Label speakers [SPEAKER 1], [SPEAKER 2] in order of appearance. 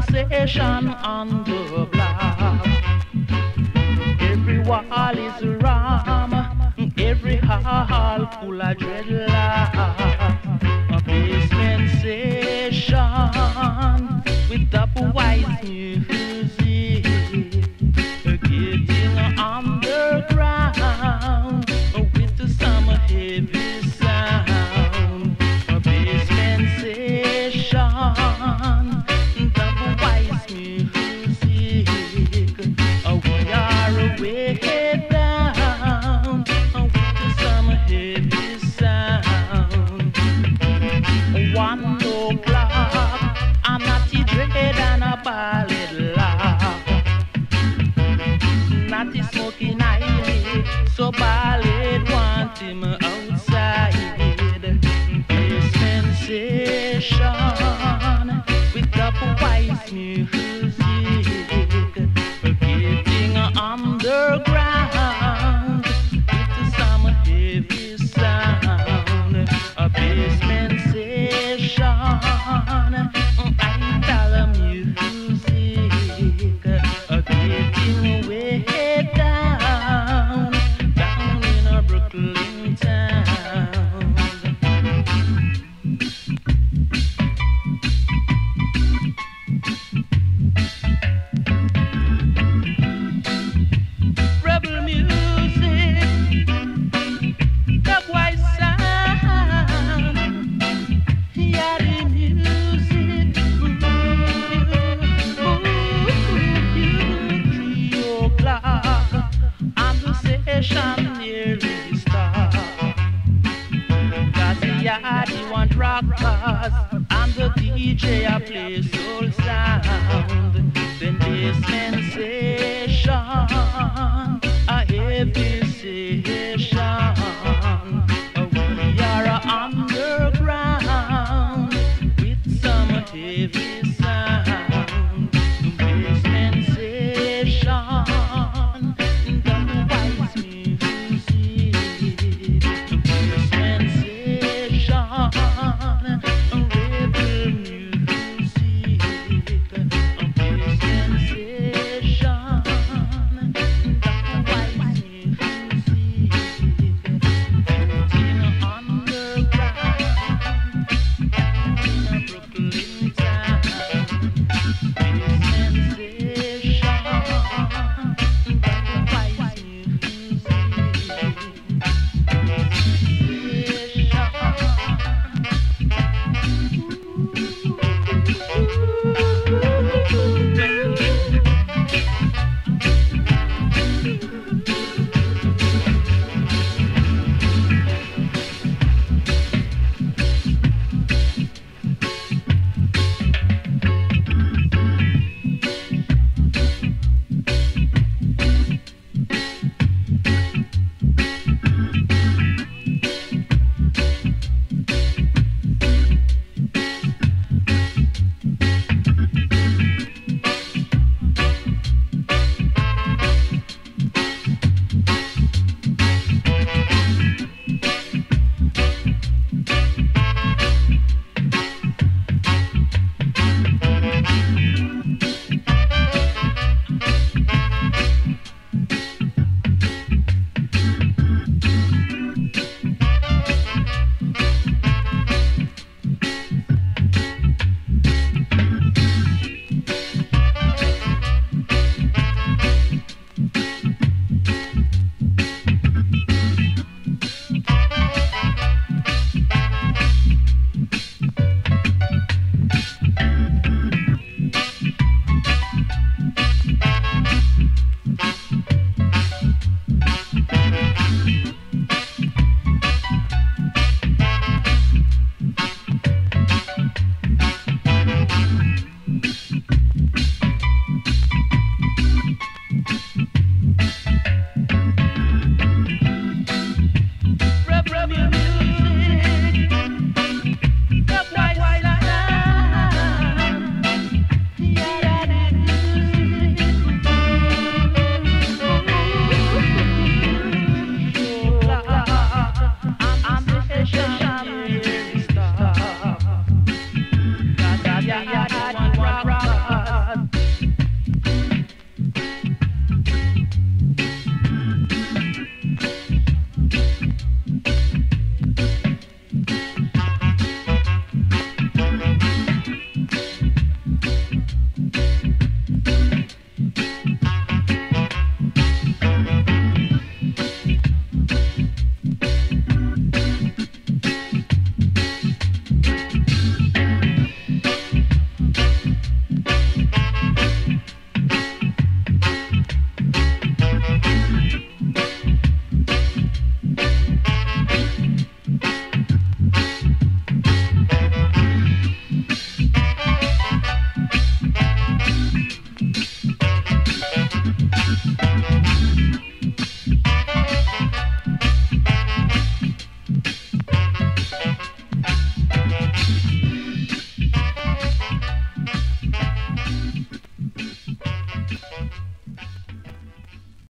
[SPEAKER 1] conversation on the block. Every wall is ram, every hall full of dreadlock. A basement session with top white music, getting underground with some heavy sound. A basement session, top white music. We are way down with some heavy sound. 1 o'clock, I'm not dread and a ballad laugh. Not smoking highly, so ballad want him outside. Basement session with up white music, getting underground with some heavy sound. A basement session, Italo music, getting way down in a Brooklyn town. Rebel music, dubwise sound, yeah, the music, 3 o'clock, and the session nearly start. Got the yardie want rockers, and the DJ a play soul sound. Then basement session,